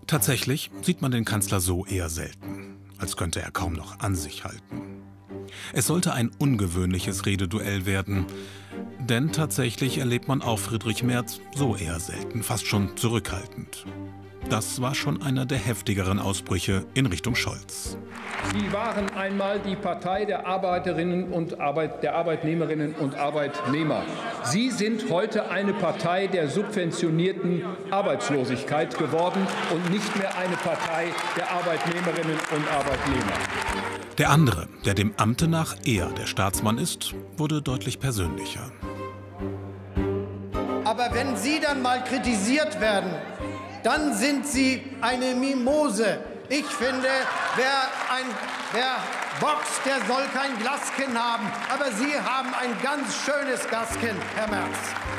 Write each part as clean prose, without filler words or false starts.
Tatsächlich sieht man den Kanzler so eher selten, als könnte er kaum noch an sich halten. Es sollte ein ungewöhnliches Rededuell werden, denn tatsächlich erlebt man auch Friedrich Merz so eher selten, fast schon zurückhaltend. Das war schon einer der heftigeren Ausbrüche in Richtung Scholz. Sie waren einmal die Partei der Arbeiterinnen und der Arbeitnehmerinnen und Arbeitnehmer. Sie sind heute eine Partei der subventionierten Arbeitslosigkeit geworden und nicht mehr eine Partei der Arbeitnehmerinnen und Arbeitnehmer. Der andere, der dem Amte nach eher der Staatsmann ist, wurde deutlich persönlicher. Aber wenn Sie dann mal kritisiert werden, dann sind Sie eine Mimose. Ich finde, wer boxt, der soll kein Glaskin haben. Aber Sie haben ein ganz schönes Glaskin, Herr Merz.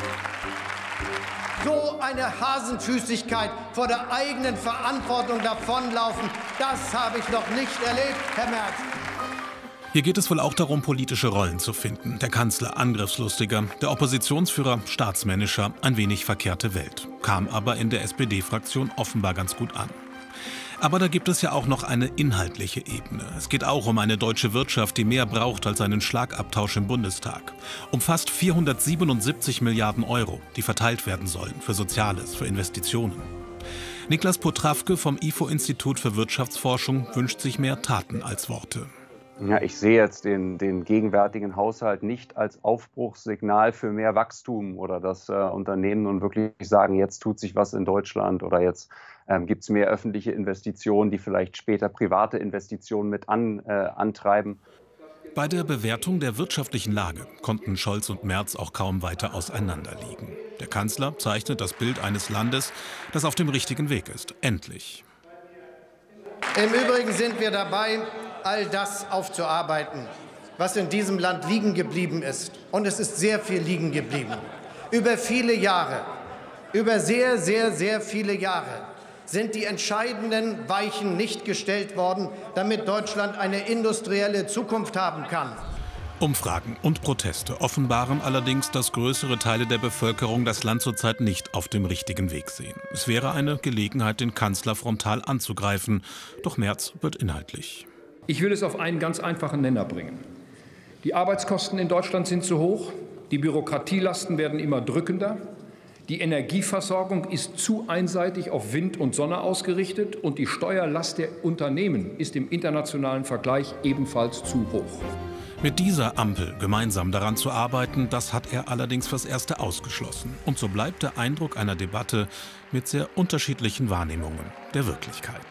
So eine Hasenfüßigkeit vor der eigenen Verantwortung davonlaufen, das habe ich noch nicht erlebt, Herr Merz. Hier geht es wohl auch darum, politische Rollen zu finden. Der Kanzler angriffslustiger, der Oppositionsführer staatsmännischer, ein wenig verkehrte Welt. Kam aber in der SPD-Fraktion offenbar ganz gut an. Aber da gibt es ja auch noch eine inhaltliche Ebene. Es geht auch um eine deutsche Wirtschaft, die mehr braucht als einen Schlagabtausch im Bundestag. Um fast 477 Milliarden Euro, die verteilt werden sollen für Soziales, für Investitionen. Niklas Potrawke vom IFO-Institut für Wirtschaftsforschung wünscht sich mehr Taten als Worte. Ja, ich sehe jetzt den gegenwärtigen Haushalt nicht als Aufbruchssignal für mehr Wachstum oder dass Unternehmen nun wirklich sagen, jetzt tut sich was in Deutschland oder jetzt gibt es mehr öffentliche Investitionen, die vielleicht später private Investitionen mit antreiben. Bei der Bewertung der wirtschaftlichen Lage konnten Scholz und Merz auch kaum weiter auseinanderliegen. Der Kanzler zeichnet das Bild eines Landes, das auf dem richtigen Weg ist. Endlich. Im Übrigen sind wir dabei, all das aufzuarbeiten, was in diesem Land liegen geblieben ist. Und es ist sehr viel liegen geblieben. Über viele Jahre, über sehr, sehr, sehr viele Jahre sind die entscheidenden Weichen nicht gestellt worden, damit Deutschland eine industrielle Zukunft haben kann. Umfragen und Proteste offenbaren allerdings, dass größere Teile der Bevölkerung das Land zurzeit nicht auf dem richtigen Weg sehen. Es wäre eine Gelegenheit, den Kanzler frontal anzugreifen. Doch Merz wird inhaltlich. Ich will es auf einen ganz einfachen Nenner bringen. Die Arbeitskosten in Deutschland sind zu hoch, die Bürokratielasten werden immer drückender, die Energieversorgung ist zu einseitig auf Wind und Sonne ausgerichtet und die Steuerlast der Unternehmen ist im internationalen Vergleich ebenfalls zu hoch. Mit dieser Ampel gemeinsam daran zu arbeiten, das hat er allerdings fürs Erste ausgeschlossen. Und so bleibt der Eindruck einer Debatte mit sehr unterschiedlichen Wahrnehmungen der Wirklichkeit.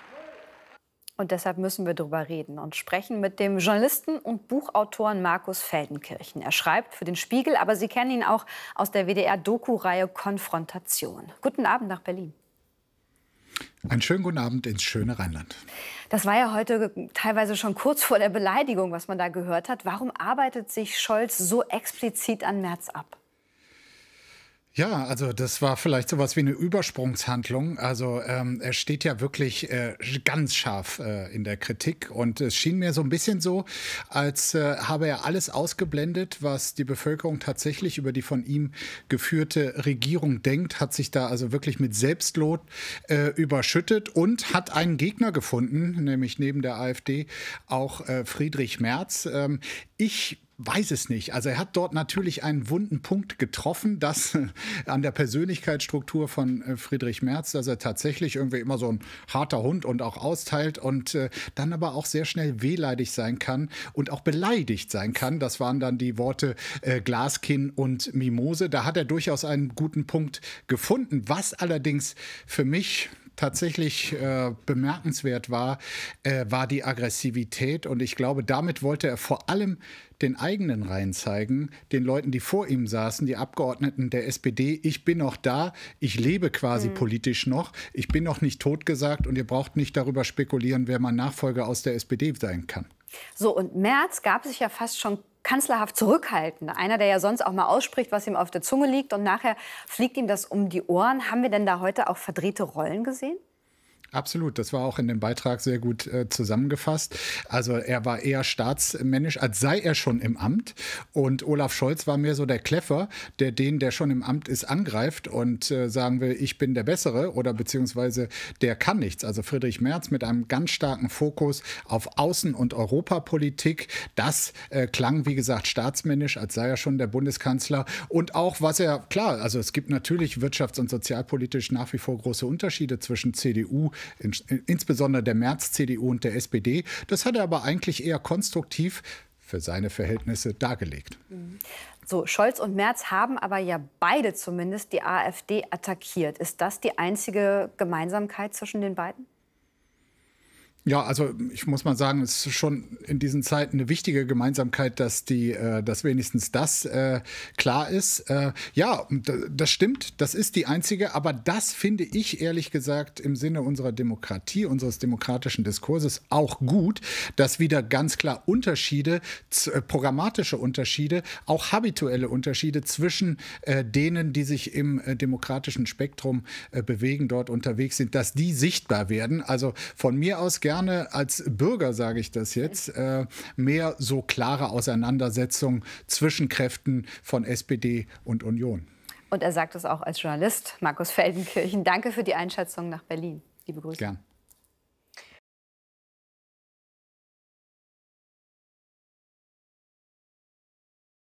Und deshalb müssen wir darüber reden und sprechen mit dem Journalisten und Buchautoren Markus Feldenkirchen. Er schreibt für den Spiegel, aber Sie kennen ihn auch aus der WDR-Doku-Reihe Konfrontation. Guten Abend nach Berlin. Einen schönen guten Abend ins schöne Rheinland. Das war ja heute teilweise schon kurz vor der Beleidigung, was man da gehört hat. Warum arbeitet sich Scholz so explizit an Merz ab? Ja, also das war vielleicht sowas wie eine Übersprungshandlung. Also er steht ja wirklich ganz scharf in der Kritik und es schien mir so ein bisschen so, als habe er alles ausgeblendet, was die Bevölkerung tatsächlich über die von ihm geführte Regierung denkt, hat sich da also wirklich mit Selbstlob überschüttet und hat einen Gegner gefunden, nämlich neben der AfD auch Friedrich Merz. Ich weiß es nicht. Also er hat dort natürlich einen wunden Punkt getroffen, das an der Persönlichkeitsstruktur von Friedrich Merz, dass er tatsächlich irgendwie immer so ein harter Hund und auch austeilt und dann aber auch sehr schnell wehleidig sein kann und auch beleidigt sein kann. Das waren dann die Worte Glaskin und Mimose. Da hat er durchaus einen guten Punkt gefunden. Was allerdings für mich tatsächlich bemerkenswert war, war die Aggressivität. Und ich glaube, damit wollte er vor allem den eigenen Reihen zeigen, den Leuten, die vor ihm saßen, die Abgeordneten der SPD. Ich bin noch da, ich lebe quasi politisch noch, ich bin noch nicht totgesagt und ihr braucht nicht darüber spekulieren, wer mein Nachfolger aus der SPD sein kann. So, und Merz gab sich ja fast schon kanzlerhaft zurückhalten. Einer, der ja sonst auch mal ausspricht, was ihm auf der Zunge liegt und nachher fliegt ihm das um die Ohren. Haben wir denn da heute auch verdrehte Rollen gesehen? Absolut, das war auch in dem Beitrag sehr gut zusammengefasst. Also er war eher staatsmännisch, als sei er schon im Amt. Und Olaf Scholz war mehr so der Kläffer, der den, der schon im Amt ist, angreift und sagen will, ich bin der Bessere oder beziehungsweise der kann nichts. Also Friedrich Merz mit einem ganz starken Fokus auf Außen- und Europapolitik. Das klang, wie gesagt, staatsmännisch, als sei er schon der Bundeskanzler. Und auch, was er, klar, also es gibt natürlich wirtschafts- und sozialpolitisch nach wie vor große Unterschiede zwischen CDU, insbesondere der Merz-CDU und der SPD. Das hat er aber eigentlich eher konstruktiv für seine Verhältnisse dargelegt. So, Scholz und Merz haben aber ja beide zumindest die AfD attackiert. Ist das die einzige Gemeinsamkeit zwischen den beiden? Ja, also ich muss mal sagen, es ist schon in diesen Zeiten eine wichtige Gemeinsamkeit, dass wenigstens das klar ist. Ja, das stimmt, das ist die einzige, aber das finde ich ehrlich gesagt im Sinne unserer Demokratie, unseres demokratischen Diskurses auch gut, dass wieder ganz klar Unterschiede, programmatische Unterschiede, auch habituelle Unterschiede zwischen denen, die sich im demokratischen Spektrum bewegen, dort unterwegs sind, dass die sichtbar werden. Also von mir aus gerne als Bürger, sage ich das jetzt, mehr so klare Auseinandersetzung zwischen Kräften von SPD und Union. Und er sagt es auch als Journalist. Markus Feldenkirchen, danke für die Einschätzung nach Berlin. Liebe Grüße. Gern.